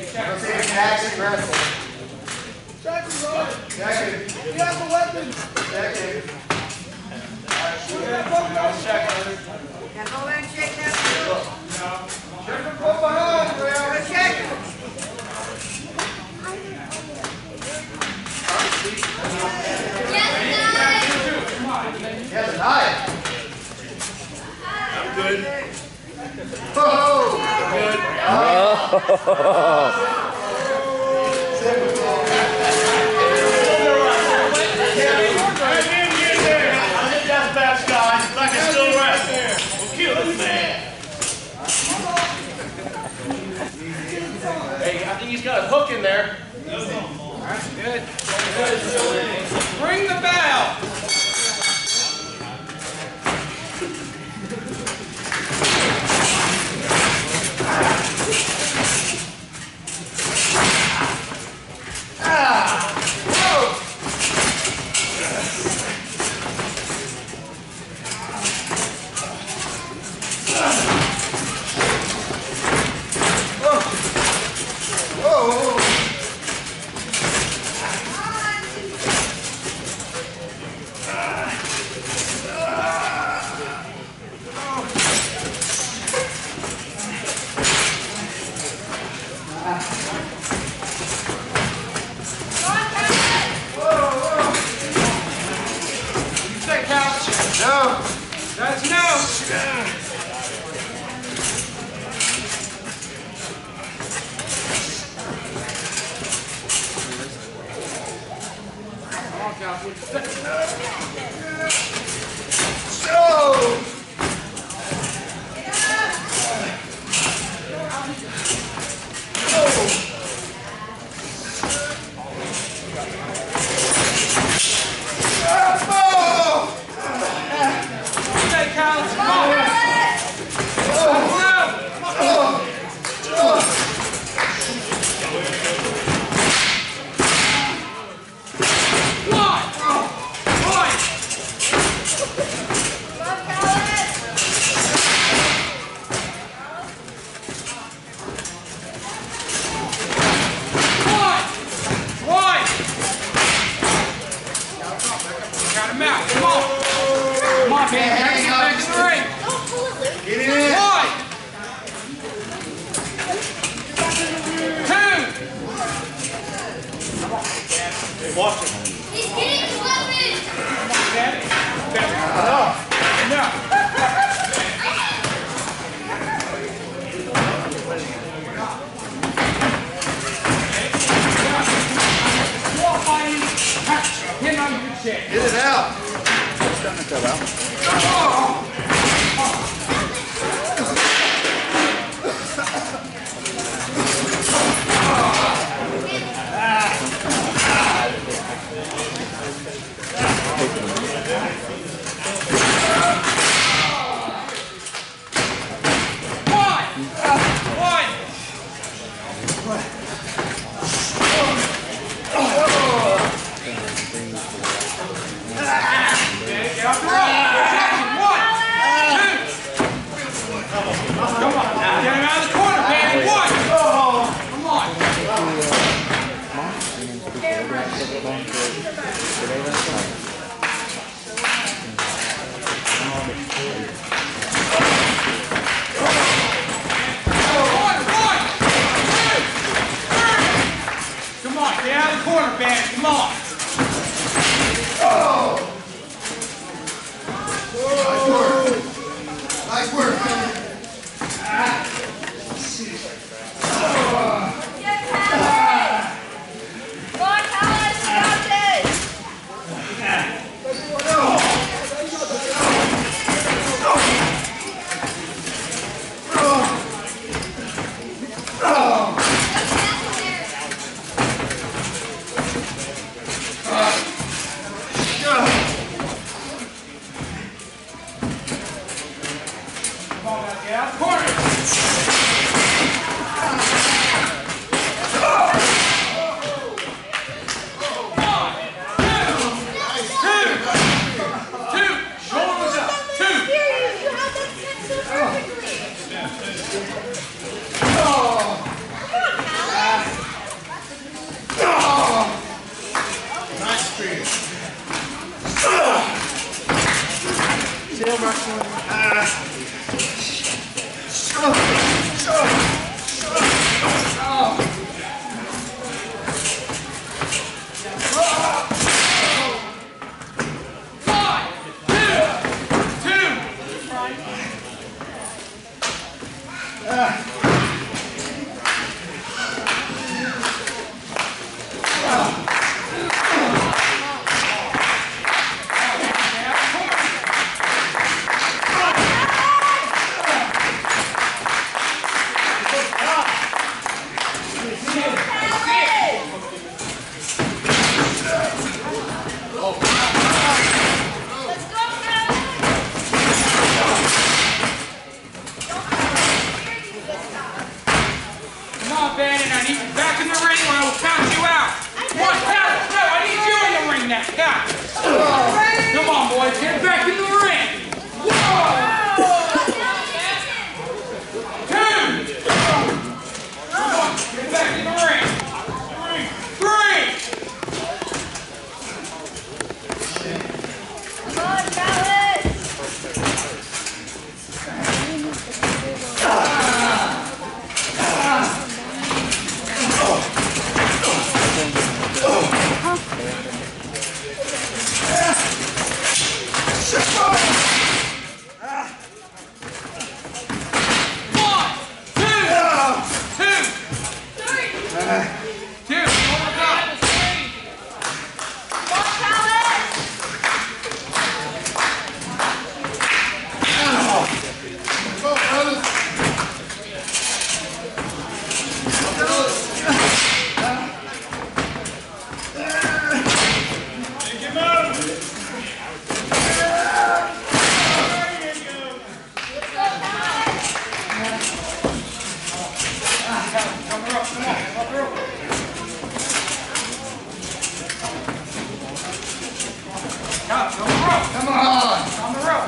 Let's see if we can actually wrestle. Check it, bro. Check it. He has a weapon. Check it. Check. Now go ahead and shake that through. Check him from behind, bro. Go check it. He has a knife. I'm good. Whoa! Good. Deathmatch, guys. I can still rest. We'll kill this man. Hey, I think he's got a hook in there. That's good. Ring the bell. No. That's no. Watch him. He's getting his weapon! Get it out. Corner, man, come on. Nice work. in the ring or I will count you out. One, count. No, I need you in the ring now. Count. Come on, boys. Get back in the ring. Whoa. 2. Come on. Get back in the ring. 3. Come on, Dallas. Come on. On the rope.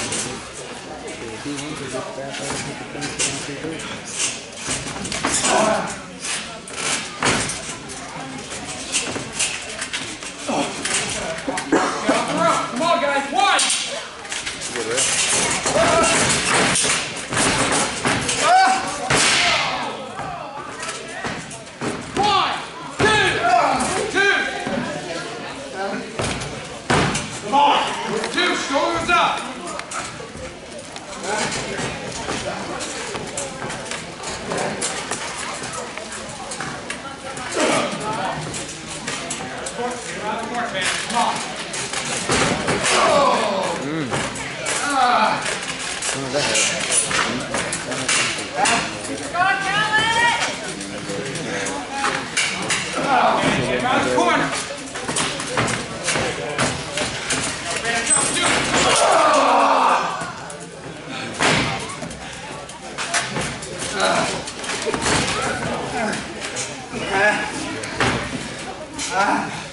Come on, guys. 1. Shoulders up. Get out of the court, man. Come on. Get out of the corner. Ah.